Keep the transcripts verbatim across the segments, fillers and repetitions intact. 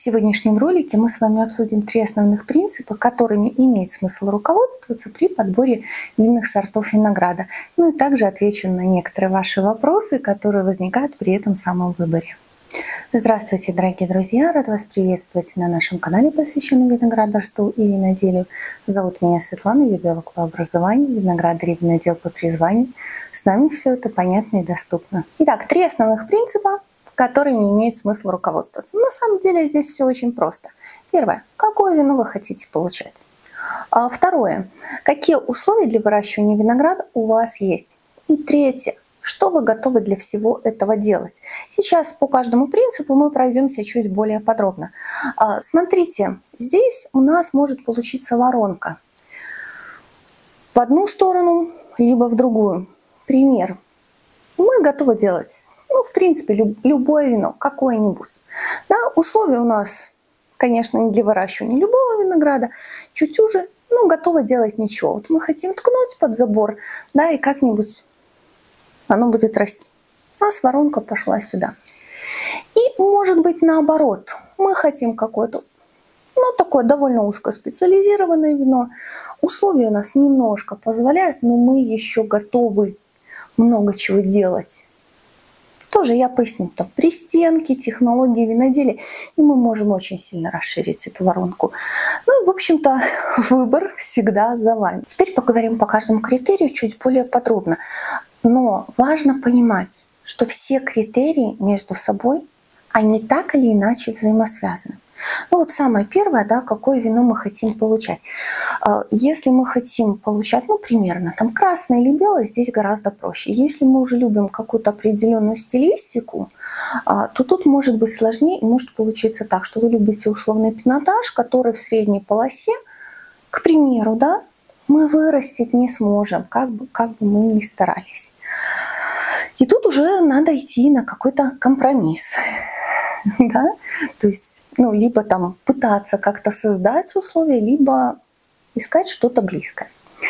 сегодняшнем ролике мы с вами обсудим три основных принципа, которыми имеет смысл руководствоваться при подборе винных сортов винограда. Ну и также отвечу на некоторые ваши вопросы, которые возникают при этом самом выборе. Здравствуйте, дорогие друзья! Рад вас приветствовать на нашем канале, посвященном виноградарству и виноделию. Зовут меня Светлана, я биолог по образованию, виноградарь и винодел по призванию. С нами все это понятно и доступно. Итак, три основных принципа, которыми имеет смысл руководствоваться. На самом деле здесь все очень просто. Первое. Какое вино вы хотите получать? А второе. Какие условия для выращивания винограда у вас есть? И третье. Что вы готовы для всего этого делать? Сейчас по каждому принципу мы пройдемся чуть более подробно. А, смотрите, здесь у нас может получиться воронка. В одну сторону, либо в другую. Пример. Мы готовы делать, ну, в принципе, люб, любое вино, какое-нибудь. Да, условия у нас, конечно, не для выращивания любого винограда, чуть уже, но готовы делать ничего. Вот мы хотим ткнуть под забор, да, и как-нибудь оно будет расти. У нас воронка пошла сюда. И может быть наоборот. Мы хотим какое-то, ну, такое довольно узкоспециализированное вино. Условия у нас немножко позволяют, но мы еще готовы много чего делать. Тоже я поясню, там пристенки, технологии виноделия, и мы можем очень сильно расширить эту воронку. Ну и, в общем-то, выбор всегда за вами. Теперь поговорим по каждому критерию чуть более подробно. Но важно понимать, что все критерии между собой, они так или иначе взаимосвязаны. Ну вот самое первое, да, какое вино мы хотим получать. Если мы хотим получать, ну, примерно, там, красное или белое, здесь гораздо проще. Если мы уже любим какую-то определенную стилистику, то тут может быть сложнее и может получиться так, что вы любите условный пинотаж, который в средней полосе, к примеру, да, мы вырастить не сможем, как бы, как бы мы ни старались. И тут уже надо идти на какой-то компромисс. Да? То есть, ну, либо там пытаться как-то создать условия, либо искать что-то близкое.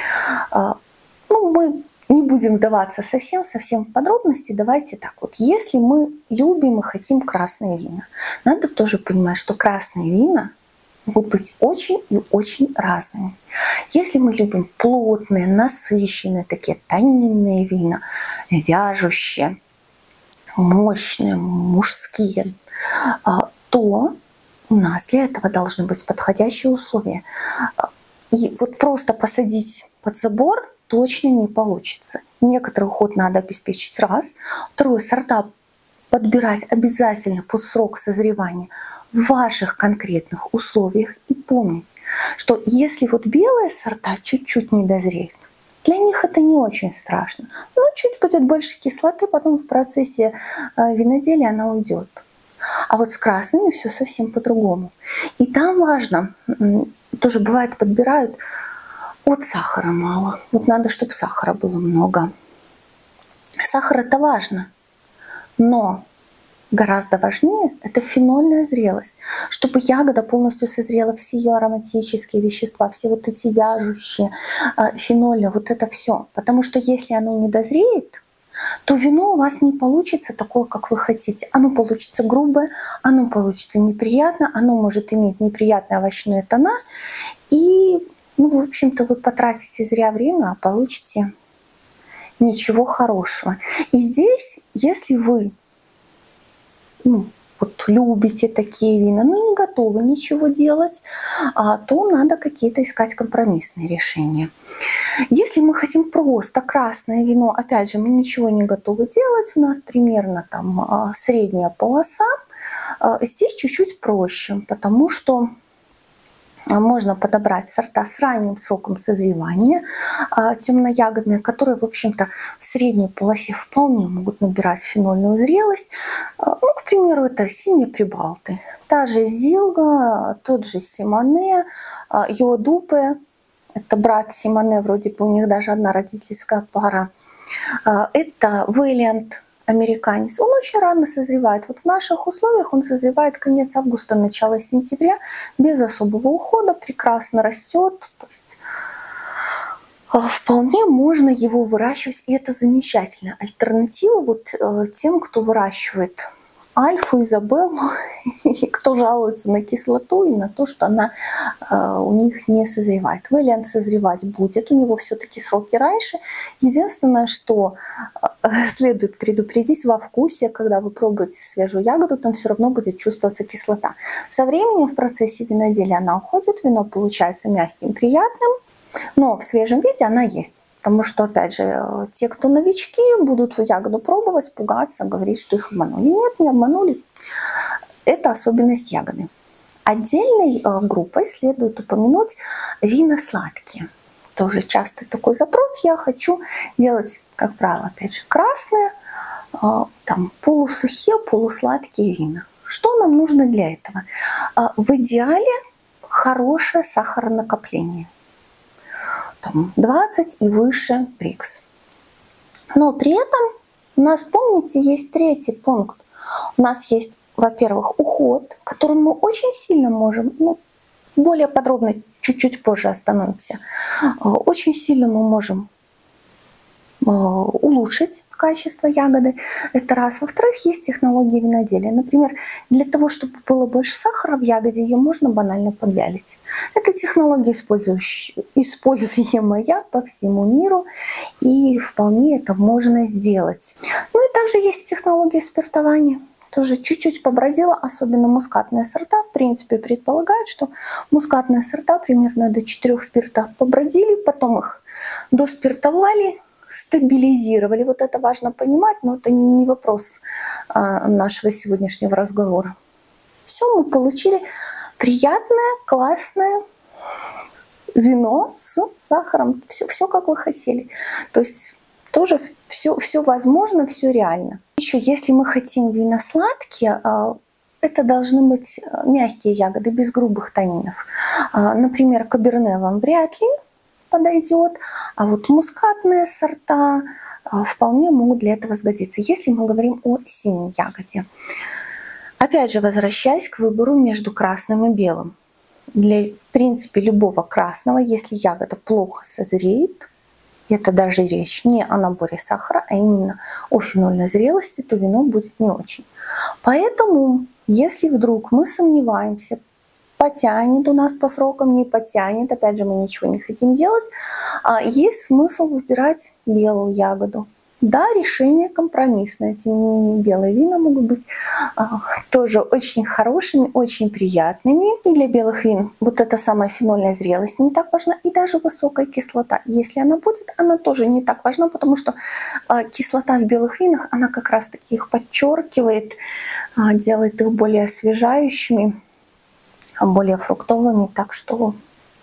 Ну, мы не будем вдаваться совсем-совсем в подробности. Давайте так вот. Если мы любим и хотим красные вина, надо тоже понимать, что красные вина могут быть очень и очень разными. Если мы любим плотные, насыщенные, такие тонинные вина, вяжущие, мощные, мужские, то у нас для этого должны быть подходящие условия. И вот просто посадить под забор точно не получится. Некоторый уход надо обеспечить раз. Второе, сорта подбирать обязательно под срок созревания в ваших конкретных условиях. И помнить, что если вот белые сорта чуть-чуть не дозреют, для них это не очень страшно. Но чуть будет больше кислоты, потом в процессе виноделия она уйдет. А вот с красными все совсем по-другому. И там важно, тоже бывает подбирают, вот сахара мало. Вот надо, чтобы сахара было много. Сахар это важно. Но гораздо важнее это фенольная зрелость, чтобы ягода полностью созрела, все ее ароматические вещества, все вот эти вяжущие, феноли, вот это все. Потому что если оно не дозреет, то вино у вас не получится такое, как вы хотите. Оно получится грубое, оно получится неприятно, оно может иметь неприятные овощные тона. И, ну, в общем-то, вы потратите зря время, а получите ничего хорошего. И здесь, если вы ну, вот любите такие вина, но не готовы ничего делать, то надо какие-то искать компромиссные решения. Если мы хотим просто красное вино, опять же, мы ничего не готовы делать, у нас примерно там средняя полоса, здесь чуть-чуть проще, потому что можно подобрать сорта с ранним сроком созревания, темноягодные, которые, в общем-то, в средней полосе вполне могут набирать фенольную зрелость. Ну, к примеру, это синие прибалты. Та же Зилга, тот же Симоне, Йодупе. Это брат Симоне, вроде бы у них даже одна родительская пара. Это Вэлиант, американец. Он очень рано созревает. Вот в наших условиях он созревает конец августа, начало сентября, без особого ухода, прекрасно растет. То есть вполне можно его выращивать, и это замечательно. Альтернатива вот тем, кто выращивает Альфу, Изабеллу, и кто жалуется на кислоту и на то, что она э, у них не созревает. Вэлиант созревать будет, у него все-таки сроки раньше. Единственное, что э, следует предупредить, во вкусе, когда вы пробуете свежую ягоду, там все равно будет чувствоваться кислота. Со временем в процессе виноделия она уходит, вино получается мягким, приятным, но в свежем виде она есть. Потому что, опять же, те, кто новички, будут ягоду пробовать, пугаться, говорить, что их обманули. Нет, не обманули. Это особенность ягоды. Отдельной группой следует упомянуть вина сладкие. Тоже часто такой запрос. Я хочу делать, как правило, опять же, красные, там, полусухие, полусладкие вина. Что нам нужно для этого? В идеале хорошее сахаронакопление. Там двадцать и выше брикс. Но при этом у нас, помните, есть третий пункт. У нас есть, во-первых, уход, которым мы очень сильно можем, ну, более подробно чуть-чуть позже остановимся, очень сильно мы можем улучшить качество ягоды. Это раз. Во-вторых, есть технологии виноделия. Например, для того, чтобы было больше сахара в ягоде, ее можно банально подвялить. Это технология, используемая по всему миру, и вполне это можно сделать. Ну и также есть технология спиртования. Тоже чуть-чуть побродила, особенно мускатные сорта. В принципе, предполагают, что мускатные сорта примерно до четырёх спирта побродили, потом их доспиртовали, стабилизировали. Вот это важно понимать, но это не вопрос а, нашего сегодняшнего разговора. Все, мы получили приятное, классное вино с сахаром. Все, все как вы хотели. То есть тоже все, все возможно, все реально. Еще, если мы хотим вина сладкие, это должны быть мягкие ягоды, без грубых танинов. Например, каберне вам вряд ли подойдет, а вот мускатные сорта вполне могут для этого сгодиться, если мы говорим о синей ягоде. Опять же, возвращаясь к выбору между красным и белым. Для, в принципе, любого красного, если ягода плохо созреет, это даже речь не о наборе сахара, а именно о фенольной зрелости, то вино будет не очень. Поэтому, если вдруг мы сомневаемся, потянет у нас по срокам, не потянет, опять же, мы ничего не хотим делать, есть смысл выбирать белую ягоду. Да, решение компромиссное, тем не менее белые вина могут быть а, тоже очень хорошими, очень приятными. И для белых вин вот эта самая фенольная зрелость не так важна, и даже высокая кислота. Если она будет, она тоже не так важна, потому что а, кислота в белых винах, она как раз-таки их подчеркивает, а, делает их более освежающими, более фруктовыми. Так что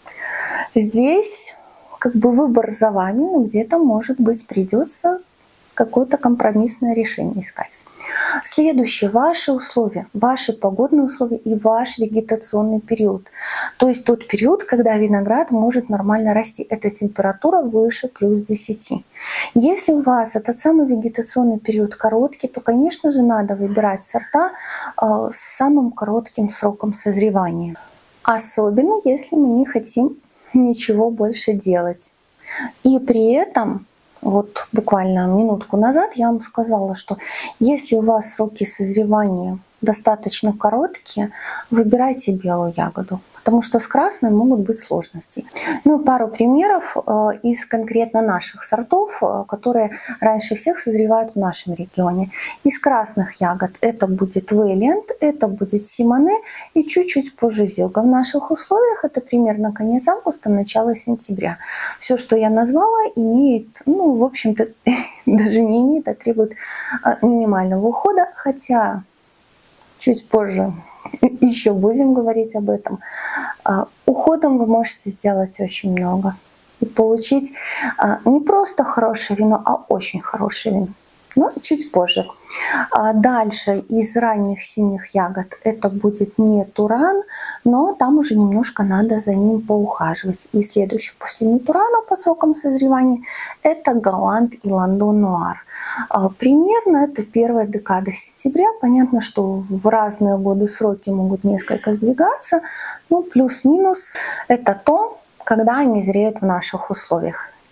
здесь как бы выбор за вами, но где-то, может быть, придется какое-то компромиссное решение искать. Следующее. Ваши условия, ваши погодные условия и ваш вегетационный период. То есть тот период, когда виноград может нормально расти. Это температура выше плюс десяти. Если у вас этот самый вегетационный период короткий, то, конечно же, надо выбирать сорта с самым коротким сроком созревания. Особенно, если мы не хотим ничего больше делать. И при этом вот буквально минутку назад я вам сказала, что если у вас сроки созревания достаточно короткие, выбирайте белую ягоду, потому что с красной могут быть сложности. Ну, пару примеров из конкретно наших сортов, которые раньше всех созревают в нашем регионе. Из красных ягод это будет Вэлиант, это будет Симоне и чуть-чуть позже Зилга. В наших условиях это примерно конец августа, начало сентября. Все, что я назвала, имеет, ну, в общем-то, даже не имеет, а требует минимального ухода, хотя чуть позже еще будем говорить об этом. Уходом вы можете сделать очень много и получить не просто хорошее вино, а очень хорошее вино. Но чуть позже. Дальше из ранних синих ягод это будет не Туран, но там уже немножко надо за ним поухаживать. И следующий после не Турана по срокам созревания это Галант и Ландон Нуар. Примерно это первая декада сентября. Понятно, что в разные годы сроки могут несколько сдвигаться, но плюс-минус это то, когда они зреют в наших условиях.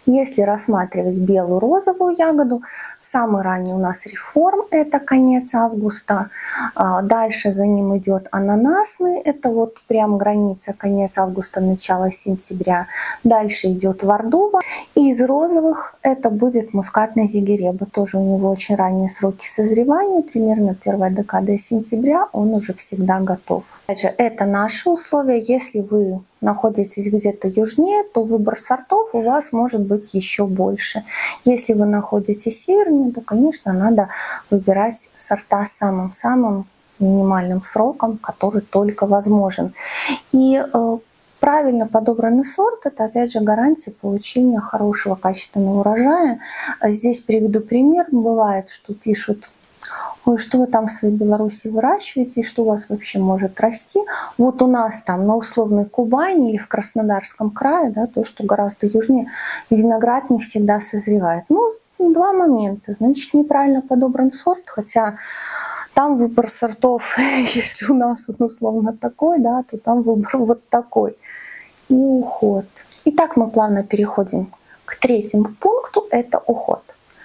Если рассматривать белую розовую ягоду, самый ранний у нас реформ, это конец августа. Дальше за ним идет ананасный, это вот прям граница, конец августа, начало сентября. Дальше идет вардова. И из розовых это будет мускатный зигиреба. Тоже у него очень ранние сроки созревания, примерно первая декада сентября, он уже всегда готов. Опять же, это наши условия. Если вы находитесь где-то южнее, то выбор сортов у вас может быть еще больше. Если вы находитесь севернее, то, конечно, надо выбирать сорта с самым-самым минимальным сроком, который только возможен. И э, правильно подобранный сорт – это, опять же, гарантия получения хорошего качественного урожая. Здесь приведу пример. Бывает, что пишут: ой, что вы там в своей Беларуси выращиваете, и что у вас вообще может расти. Вот у нас там на условной Кубани или в Краснодарском крае, да, то, что гораздо южнее, виноград не всегда созревает. Ну, два момента. Значит, неправильно подобран сорт, хотя там выбор сортов, если у нас он условно такой, да, то там выбор вот такой. И уход. Итак, мы плавно переходим к третьему пункту, это уход.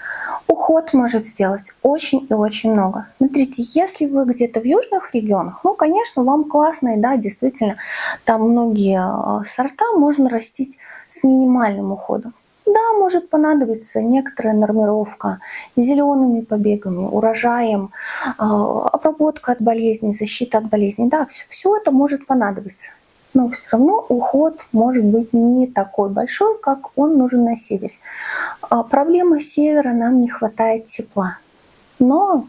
Уход может сделать очень и очень много. Смотрите, если вы где-то в южных регионах, ну, конечно, вам классно, и да, действительно, там многие сорта можно растить с минимальным уходом. Да, может понадобиться некоторая нормировка зелеными побегами, урожаем, обработка от болезней, защита от болезней. Да, все, все это может понадобиться. Но все равно уход может быть не такой большой, как он нужен на севере. Проблема севера — нам не хватает тепла. Но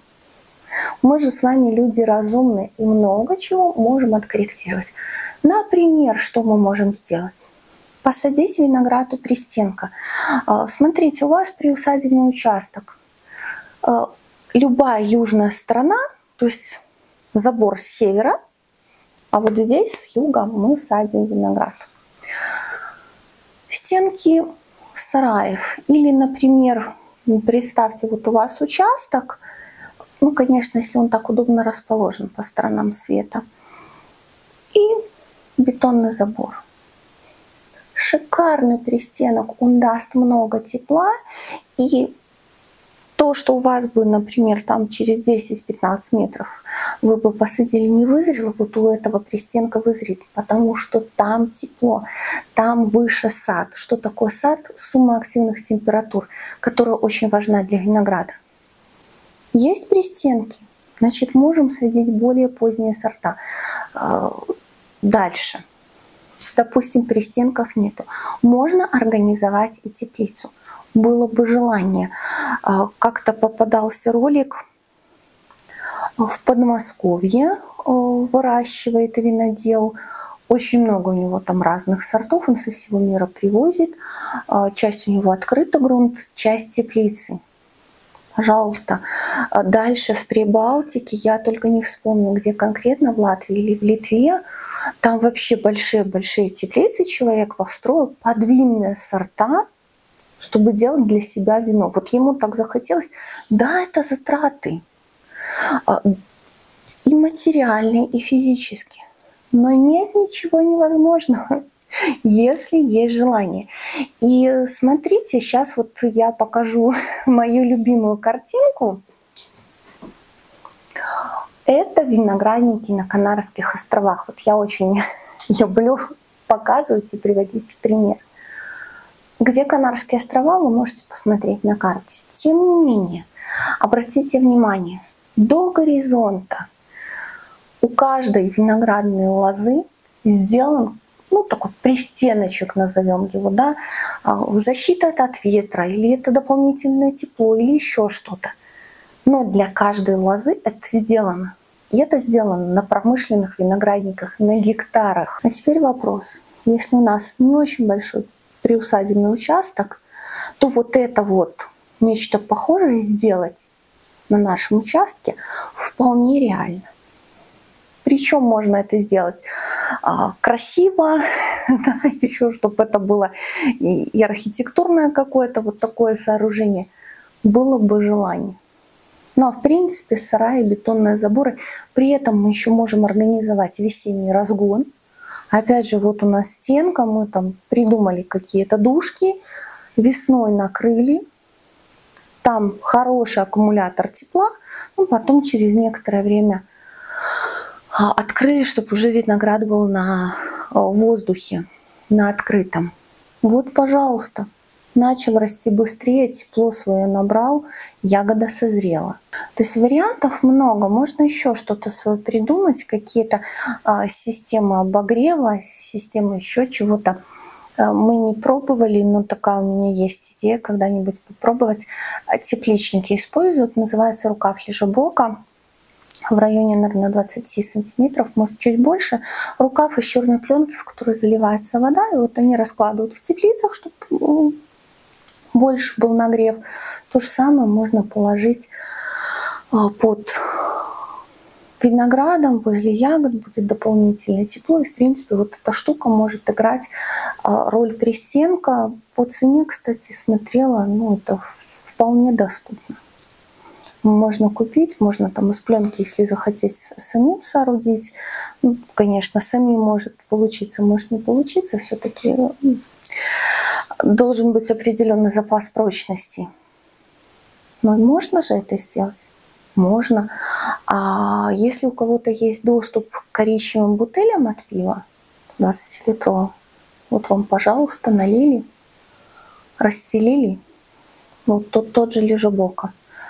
мы же с вами люди разумные и много чего можем откорректировать. Например, что мы можем сделать? Посадить виноград у пристенка. Смотрите, у вас приусадебный участок. Любая южная сторона, то есть забор с севера, а вот здесь с юга мы садим виноград. Стенки сараев. Или, например, представьте, вот у вас участок, ну, конечно, если он так удобно расположен по сторонам света, и бетонный забор. Шикарный пристенок, он даст много тепла, и то, что у вас бы, например, там через десять-пятнадцать метров вы бы посадили, не вызрело, вот у этого пристенка вызрит, потому что там тепло, там выше сад. Что такое сад? Сумма активных температур, которая очень важна для винограда. Есть пристенки, значит, можем садить более поздние сорта. Дальше. Допустим, пристенков нету. Можно организовать и теплицу. Было бы желание. Как-то попадался ролик в Подмосковье, выращивает винодел. Очень много у него там разных сортов, он со всего мира привозит. Часть у него открытый грунт, часть теплицы. Пожалуйста. Дальше в Прибалтике, я только не вспомню, где конкретно, в Латвии или в Литве, там вообще большие-большие теплицы человек построил под винные сорта, чтобы делать для себя вино. Вот ему так захотелось. Да, это затраты. И материальные, и физические. Но нет ничего невозможного, если есть желание. И смотрите, сейчас вот я покажу мою любимую картинку. Это виноградники на Канарских островах. Вот я очень люблю показывать и приводить в пример. Где Канарские острова, вы можете посмотреть на карте. Тем не менее, обратите внимание, до горизонта у каждой виноградной лозы сделан, ну, такой пристеночек, назовем его, да, защита от ветра, или это дополнительное тепло, или еще что-то. Но для каждой лозы это сделано. И это сделано на промышленных виноградниках, на гектарах. А теперь вопрос. Если у нас не очень большой приусадебный участок, то вот это вот нечто похожее сделать на нашем участке вполне реально. Причем можно это сделать а, красиво, да, еще чтобы это было и, и архитектурное какое-то вот такое сооружение, было бы желание. Ну а в принципе сараи, бетонные заборы, при этом мы еще можем организовать весенний разгон. Опять же, вот у нас стенка, мы там придумали какие-то дужки, весной накрыли, там хороший аккумулятор тепла, ну, потом через некоторое время открыли, чтобы уже виноград был на воздухе, на открытом. Вот, пожалуйста, начал расти быстрее, тепло свое набрал, ягода созрела. То есть вариантов много, можно еще что-то свое придумать, какие-то а, системы обогрева, системы еще чего-то. Мы не пробовали, но такая у меня есть идея когда-нибудь попробовать. Тепличники используют, называется рукав лежебока. В районе, наверное, двадцать сантиметров, может чуть больше. Рукав из черной пленки, в которой заливается вода, и вот они раскладывают в теплицах, чтобы больше был нагрев. То же самое можно положить под виноградом, возле ягод будет дополнительное тепло. И, в принципе, вот эта штука может играть роль пристенка. По цене, кстати, смотрела, ну, это вполне доступно. Можно купить, можно там из пленки, если захотеть, самим соорудить. Ну, конечно, самим может получиться, может не получиться. Все-таки должен быть определенный запас прочности. Но можно же это сделать? Можно. А если у кого-то есть доступ к коричневым бутылям от пива, двадцатилитровым, вот вам, пожалуйста, налили, расстелили. Вот тот, тот же лежебока.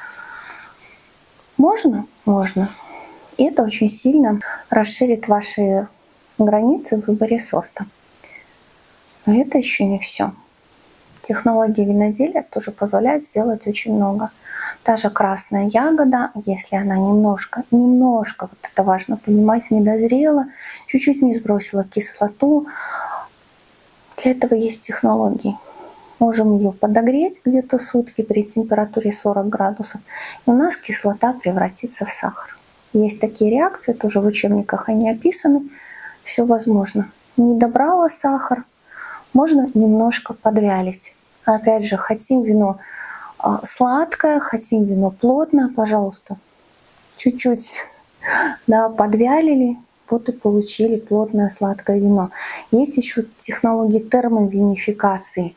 Можно? Можно. И это очень сильно расширит ваши границы в выборе сорта. Но это еще не все. Технология виноделия тоже позволяет сделать очень много. Та же красная ягода, если она немножко, немножко, вот это важно понимать, не дозрела, чуть-чуть не сбросила кислоту, для этого есть технологии. Можем ее подогреть где-то сутки при температуре сорок градусов, и у нас кислота превратится в сахар. Есть такие реакции, тоже в учебниках они описаны, все возможно. Не добрала сахар, можно немножко подвялить. Опять же, хотим вино сладкое, хотим вино плотное, пожалуйста, чуть-чуть, да, подвялили, вот и получили плотное сладкое вино. Есть еще технологии термовинификации.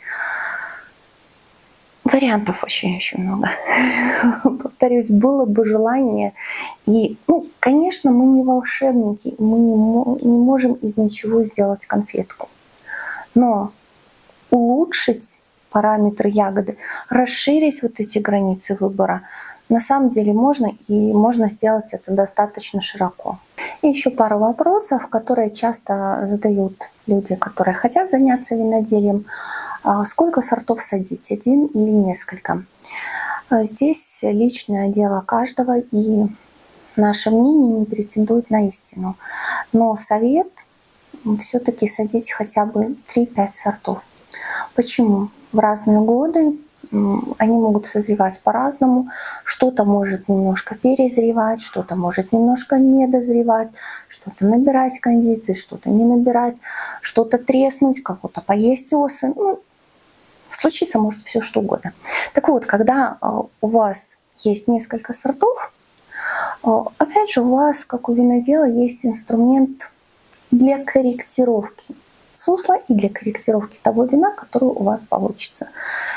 Вариантов очень-очень много. Повторюсь, было бы желание. И, ну, конечно, мы не волшебники, мы не, не можем из ничего сделать конфетку. Но улучшить параметры ягоды, расширить вот эти границы выбора на самом деле можно, и можно сделать это достаточно широко. И еще пару вопросов, которые часто задают люди, которые хотят заняться виноделием. Сколько сортов садить, один или несколько? Здесь личное дело каждого, и наше мнение не претендует на истину. Но совет все-таки садить хотя бы три-пять сортов. Почему? В разные годы они могут созревать по-разному. Что-то может немножко перезревать, что-то может немножко недозревать, что-то набирать кондиции, что-то не набирать, что-то треснуть, кого-то поесть осы. Ну, случится может все что угодно. Так вот, когда у вас есть несколько сортов, опять же, у вас, как у винодела, есть инструмент для корректировки сусла и для корректировки того вина, которое у вас получится.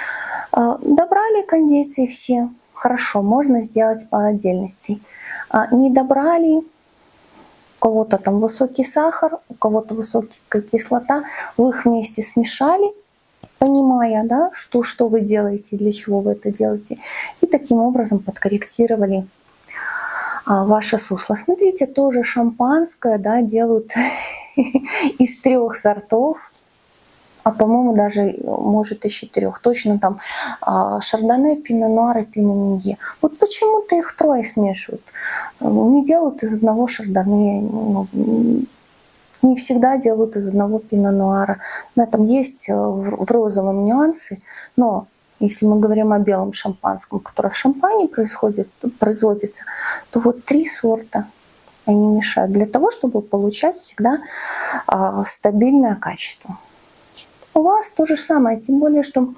Добрали кондиции все, хорошо, можно сделать по отдельности. Не добрали, у кого-то там высокий сахар, у кого-то высокая кислота, вы их вместе смешали, понимая, да, что, что вы делаете, для чего вы это делаете, и таким образом подкорректировали ваше сусло. Смотрите, тоже шампанское, да, делают из трех сортов, а по-моему даже может из четырех. Точно там шардоне, пино нуар и пино минье. Вот почему-то их трое смешивают. Не делают из одного шардоне, ну, не всегда делают из одного пино нуара. На этом есть в розовом нюансы, но если мы говорим о белом шампанском, которое в шампане происходит, производится, то вот три сорта они мешают для того, чтобы получать всегда э, стабильное качество. У вас то же самое, тем более, что,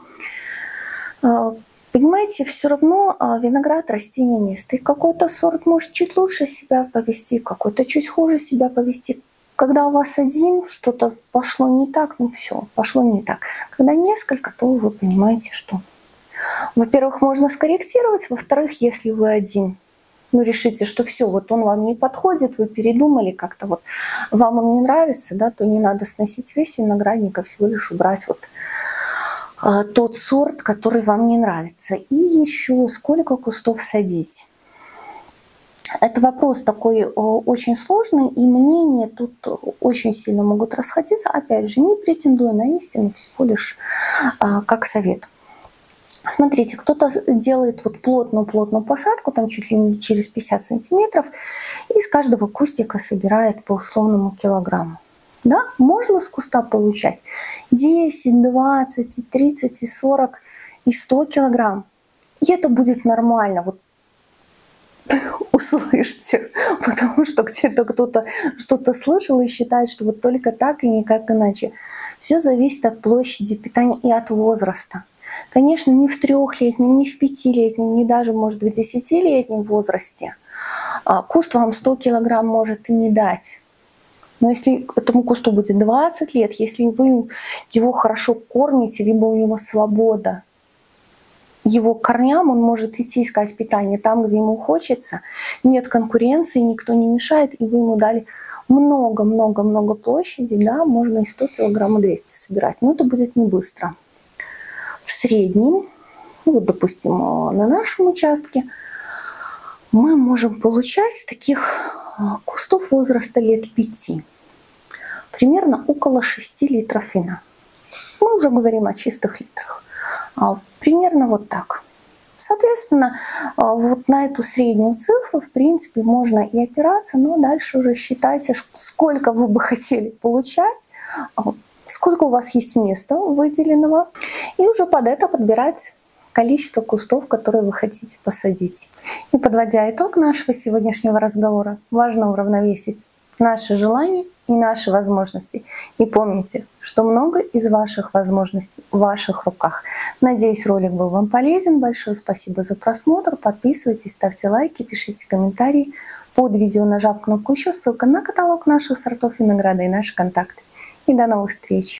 э, понимаете, все равно э, виноград растение не стоит. Какой-то сорт может чуть лучше себя повести, какой-то чуть хуже себя повести. Когда у вас один, что-то пошло не так, ну все, пошло не так. Когда несколько, то вы понимаете, что, во-первых, можно скорректировать, во-вторых, если вы один, ну, решите, что все, вот он вам не подходит, вы передумали как-то, вот вам он не нравится, да, то не надо сносить весь виноградник, а всего лишь убрать вот а, тот сорт, который вам не нравится. И еще сколько кустов садить. Это вопрос такой очень сложный, и мнения тут очень сильно могут расходиться. Опять же, не претендуя на истину, всего лишь а, как совет. Смотрите, кто-то делает вот плотную-плотную посадку, там чуть ли не через пятьдесят сантиметров, и из каждого кустика собирает по условному килограмму. Да, можно с куста получать десять, двадцать, тридцать, сорок и сто килограмм. И это будет нормально. Вот услышьте, потому что где-то кто-то что-то слышал и считает, что вот только так и никак иначе. Все зависит от площади питания и от возраста. Конечно, не в трехлетнем, не в пятилетнем, не даже, может, в десятилетнем возрасте куст вам сто килограмм может и не дать. Но если этому кусту будет двадцать лет, если вы его хорошо кормите, либо у него свобода, его корням он может идти искать питание там, где ему хочется, нет конкуренции, никто не мешает, и вы ему дали много-много-много площади, да, можно и сто килограмм, и двести собирать, но это будет не быстро. В среднем, ну вот, допустим, на нашем участке, мы можем получать таких кустов возраста лет пяти, примерно около шести литров вина. Мы уже говорим о чистых литрах. Примерно вот так. Соответственно, вот на эту среднюю цифру, в принципе, можно и опираться, но дальше уже считайте, сколько вы бы хотели получать, сколько у вас есть места выделенного, и уже под это подбирать количество кустов, которые вы хотите посадить. И подводя итог нашего сегодняшнего разговора, важно уравновесить наши желания и наши возможности. И помните, что много из ваших возможностей в ваших руках. Надеюсь, ролик был вам полезен. Большое спасибо за просмотр. Подписывайтесь, ставьте лайки, пишите комментарии. Под видео, нажав кнопку «Еще», ссылка на каталог наших сортов винограда и наши контакты. И до новых встреч!